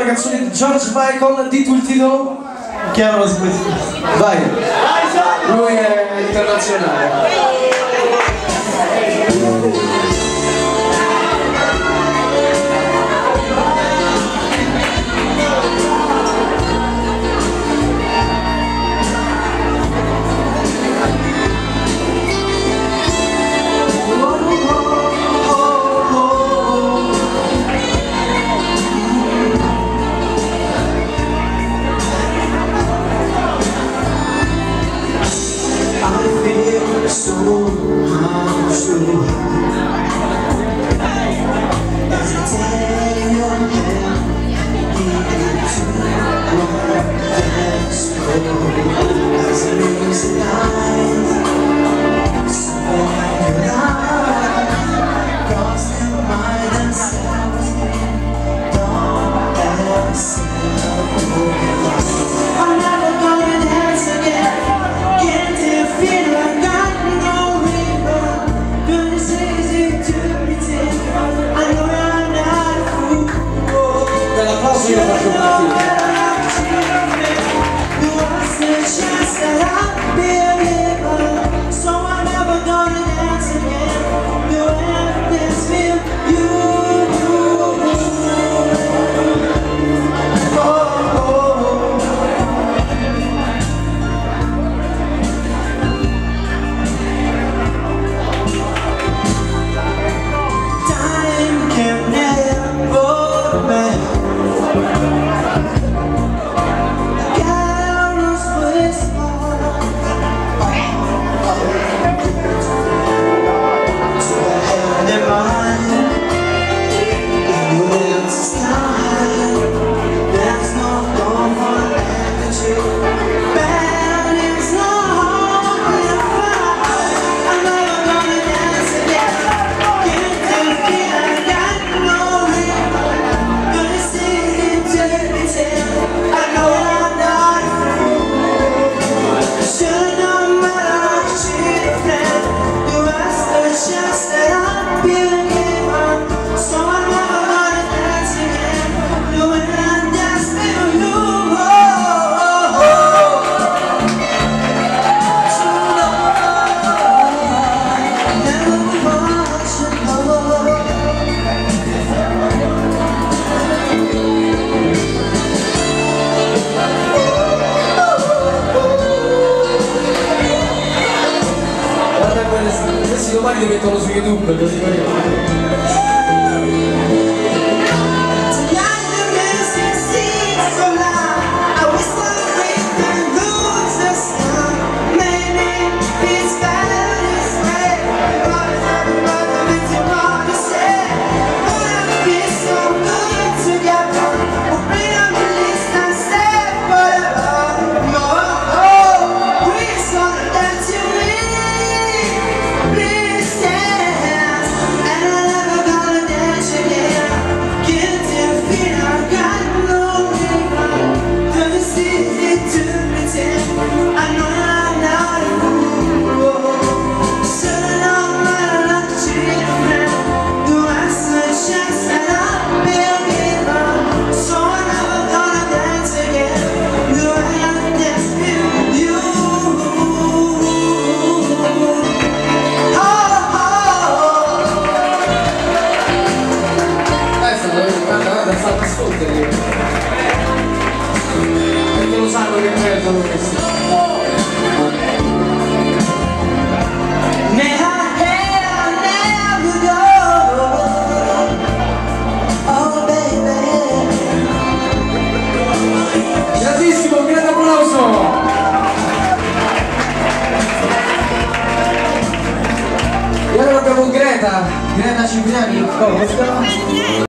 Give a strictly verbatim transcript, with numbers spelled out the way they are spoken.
canzone di George Michael, di tu il titolo? Chiamalo così. Vai. Lui è internazionale. So untrue. As I take your hand, lead you to one dance floor. As the music dies, so your eyes cross your mind and say, don't ask me. I'm never gonna dance again. Can't you feel like that? Io faccio partire. Questi domani li mettono su YouTube, così poi... perché lo sanno che perdono questi. Grandissimo, un grande applauso. E allora abbiamo Greta, Greta Cipriani, come si chiama?